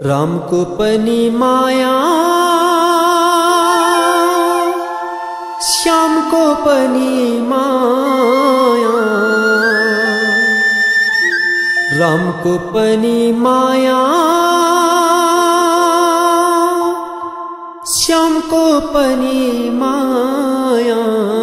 रामको पनि माया श्यामको पनि माया रामको पनि माया श्यामको पनि माया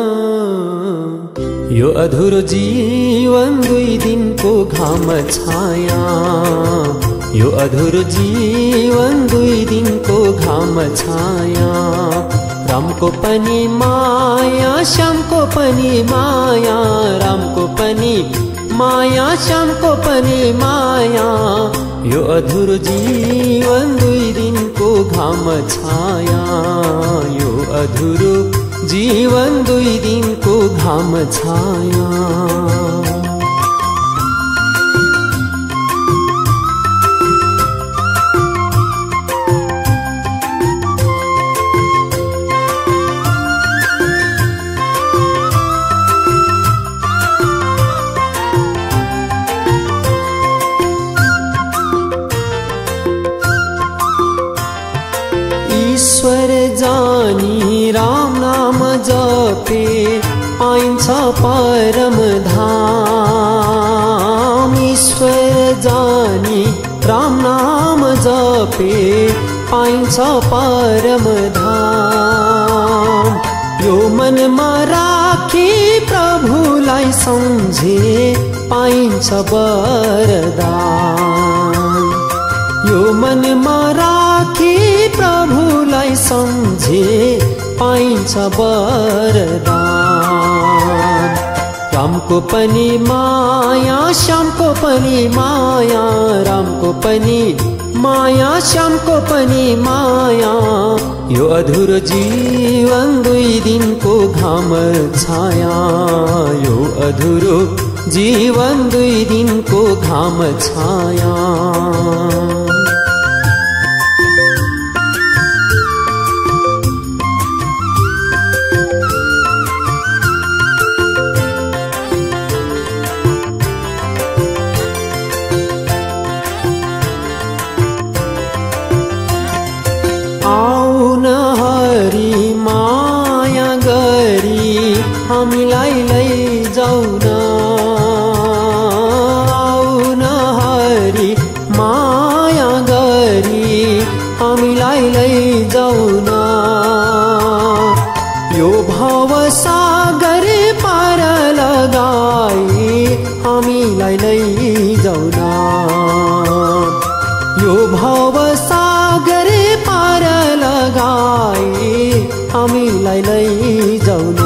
यो अधुरो जीवन दुई दिनको घाम छाया यो अधुरो जीवन दुई दिनको घाम छाया रामको पनि माया श्यामको पनि माया रामको पनि माया श्यामको पनि माया यो अधुरो जीवन दुई दिनको घाम छाया यो अधुरो जीवन दुई दिनको घाम छाया ईश्वर जानी राम नाम जपे पाइन्छ परम धाम ईश्वर जानी राम नाम जपे पाइन्छ परम धाम यो मनमा राखी प्रभुलाई सम्झे पाइन्छ वरदान यो मनमा राखी प्रभुलाई सम्झे पाइन्छ वरदान रामको पनि माया श्यामको पनि माया रामको पनि माया श्यामको पनि माया यो अधुरो जीवन दुई दिनको घाम छाया यो अधुरो जीवन दुई दिनको घाम छाया हामीलाई लैजाऊ न आऊ न हरि माया गरी हामीलाई लैजाऊ न यो भव सागर पार लगाई हामीलाई लैजाऊ न यो भव सागर पार लगाई हामीलाई लैजाऊ न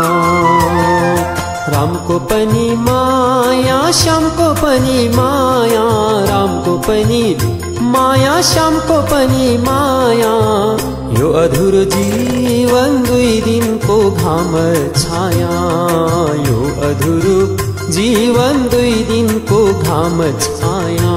रामको पनि माया श्यामको पनि माया रामको पनि माया श्यामको पनि माया यो अधुरो जीवन दुई दिनको घाम छाया यो अधुरो जीवन दुई दिनको घाम छाया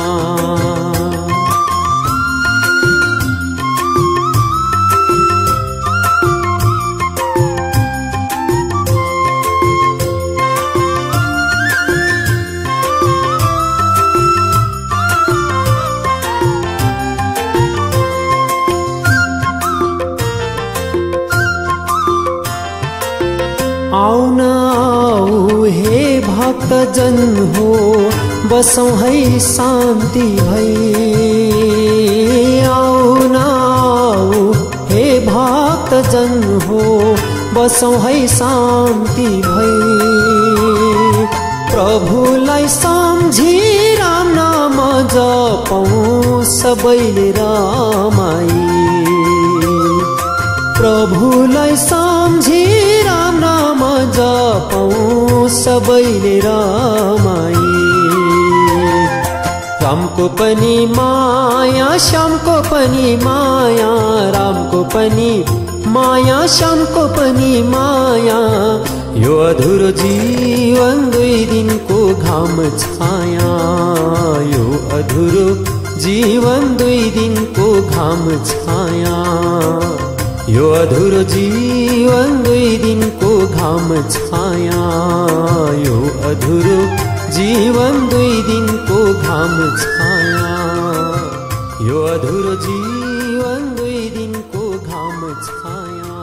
आउन आऊ हे भक्तजन हो बसौँ है शान्ति भई आउन आऊ हे भक्तजन हो बसौँ है शान्ति भई प्रभुलाई सम्झी राम नाम जपौँ सबैले रमाई प्रभुलाई सम्झी राम नाम जपौँ सबैले रमाई रामको पनि माया श्यामको पनि माया रामको पनि माया श्यामको पनि माया यो अधुरो जीवन दुई दिनको घाम छाया यो अधुरो जीवन दुई दिनको घाम छाया यो अधुरो जीवन दुई दिनको घाम छाया यो अधुरो जीवन दुई दिनको घाम छाया यो अधुरो जीवन 2 दिनको घाम छाया।